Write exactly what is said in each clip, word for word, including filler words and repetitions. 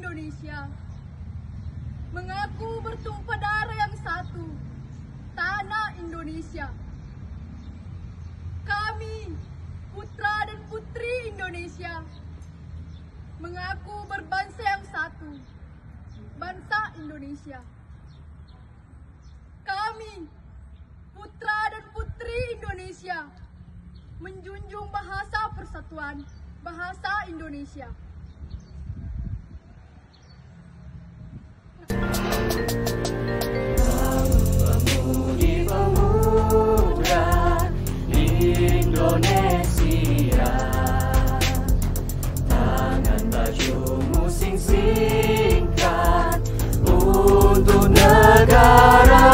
Indonesia, mengaku bertumpah darah yang satu, tanah Indonesia. Kami, putra dan putri Indonesia, mengaku berbangsa yang satu, bangsa Indonesia. Kami, putra dan putri Indonesia, menjunjung bahasa persatuan, bahasa Indonesia. Pemudi-pemuda Indonesia, tangan bajumu sing-singkan untuk negara,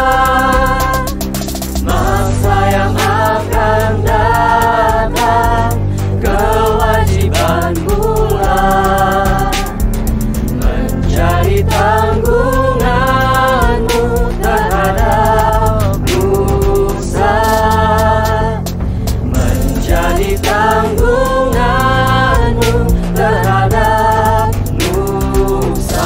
masa yang akan datang, kewajiban mula menjadi tanggunganmu terhadap nusa, menjadi tanggunganmu terhadap nusa.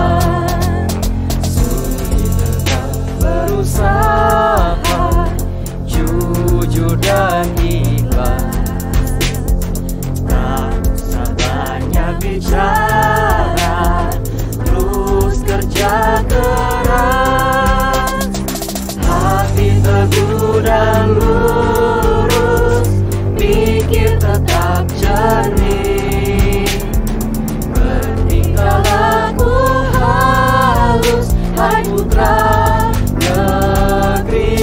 Sudi tetap berusaha, jujur dan ikhlas, tak usah banyak bicara, terus kerja keras, hati teguh dan lurus, pikir tetap jernih, bertingkah laku halus, hai putra negeri,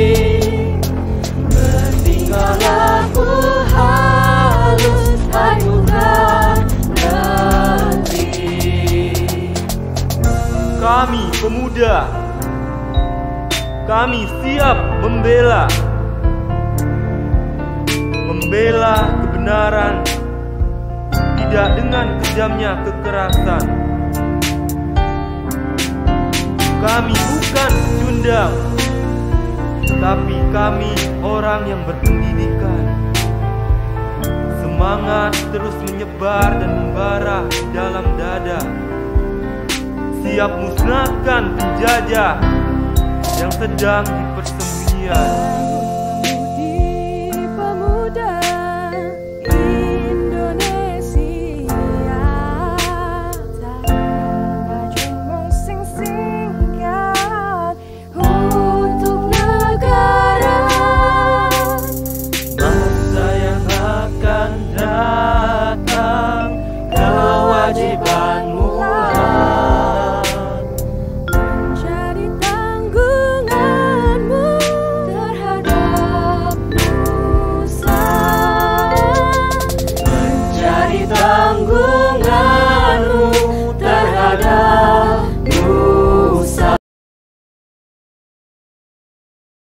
bertingkah laku halus, hai putra negeri. Kami pemuda, kami siap membela Membela kebenaran, tidak dengan kejamnya kekerasan. Kami bukan pecundang, tapi kami orang yang berpendidikan. Semangat terus menyebar dan membara di dalam dada, siap musnahkan penjajah yang sedang di persembunyian.